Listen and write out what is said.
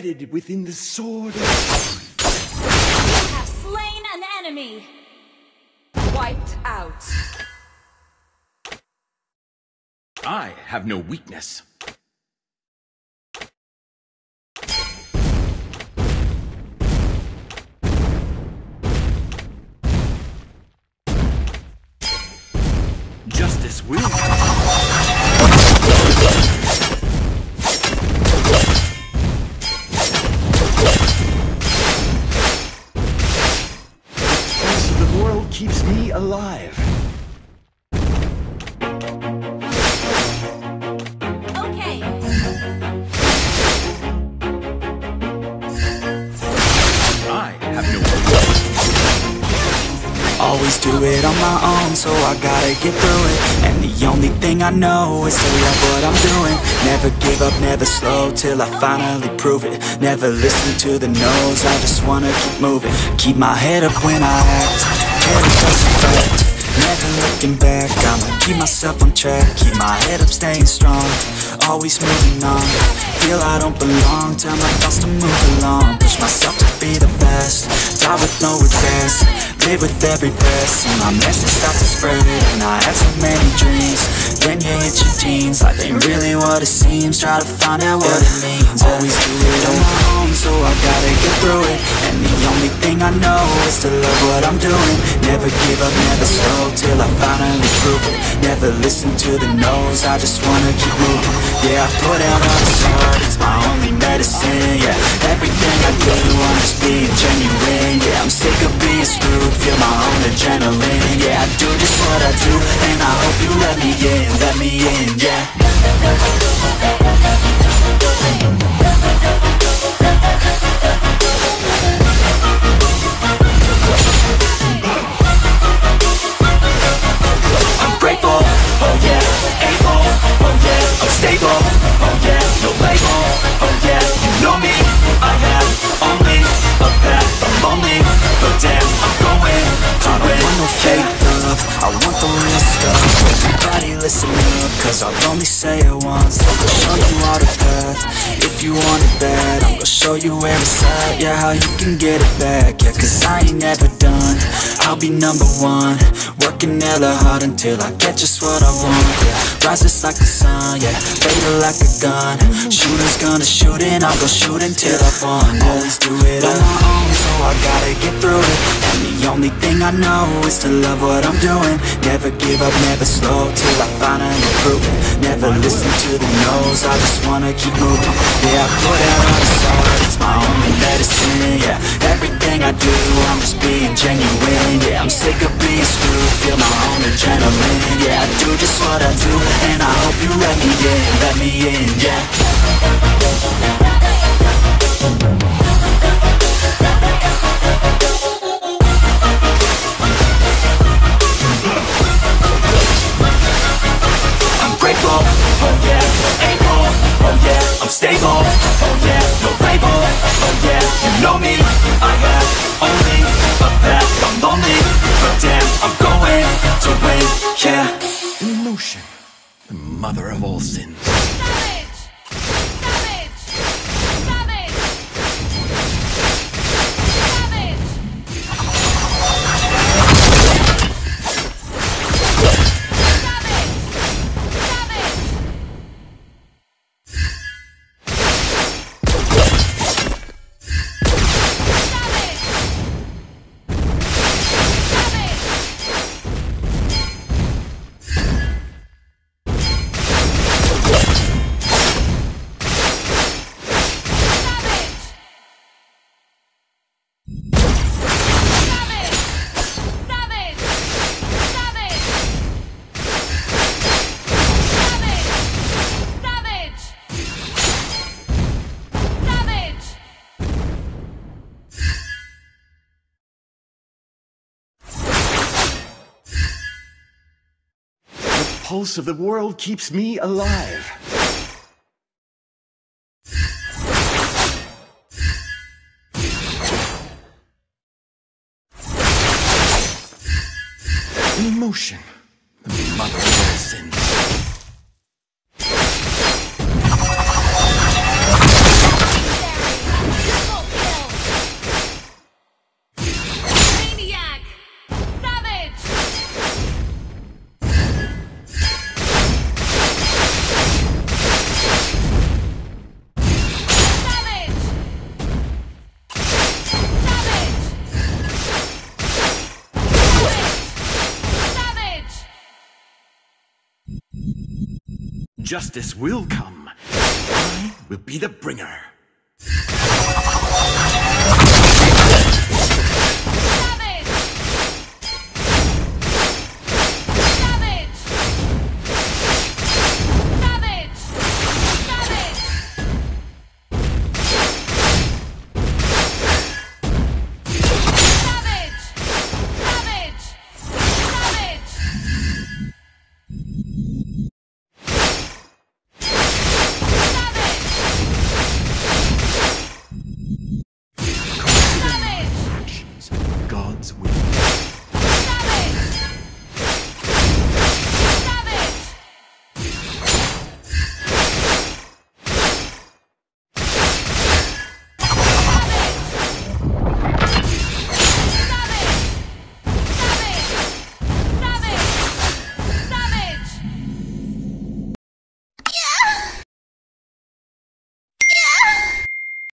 embedded within the sword. You have slain an enemy. Wiped out. I have no weakness. Justice wins. The world keeps me alive. Okay. I have no. Always do it on my own, so I gotta get through it. And the only thing I know is to love what I'm doing. Never give up, never slow, till I finally prove it. Never listen to the no's, I just wanna keep moving. Keep my head up when I act, head up doesn't fact. Never looking back, I'ma keep myself on track. Keep my head up, staying strong, always moving on. Feel I don't belong, tell my thoughts to move along. Push myself to be the best, die with no regrets. Live with every breath, see my message start to spread. And I had so many dreams, then you hit your teens. Life ain't really what it seems, try to find out what it means. Always do it on my own, so I gotta get through it. And the only thing I know is to love what I'm doing. Never give up, never slow, till I finally prove it. Never listen to the no's, I just wanna keep moving. Yeah, I put out all the sword, it's my only medicine. Yeah, everything I do, I'm just being genuine. Yeah, I'm sick of being screwed, feel my own adrenaline. Yeah, I do just what I do, and I hope you let me in, yeah. I'm grateful, oh yeah, able, oh yeah, I'm stable, oh yeah, no label, oh yeah, you know me, I have only a path, I'm only, but damn, I'm going to win. I don't want no fake love, I want the real stuff. Everybody listen up, cause I'll only say it once. I'm gonna show you all the path, if you want it bad. I'm gonna show you where it's at, yeah, how you can get it back. Yeah, cause I ain't never done, I'll be number one. Working hella hard until I get just what I want. Yeah, rises like the sun, yeah, fatal like a gun. Shooters gonna shoot and I'll go shoot until I've won. Always do it on my own, so I gotta get through it. And the only thing I know is to love what I'm doing. Never give up, never slow, till I finally prove it. Never listen to the no's, I just wanna keep moving. Yeah, I put out all the sword, it's my only medicine. Yeah, everything I do, I'm just being genuine. Yeah, I'm sick of being screwed, feel my own adrenaline. Yeah, I do just what I do, and I hope you let me in, yeah. I'm grateful, oh yeah, able, oh yeah, I'm stable, oh yeah, no label, oh yeah, you know me, I have only a path, I'm lonely, but damn, I'm going to win, yeah. Emotion, the mother of all sins. Savage! Savage! Savage! The pulse of the world keeps me alive. Emotion, the mother of all sins. Justice will come. I will be the bringer.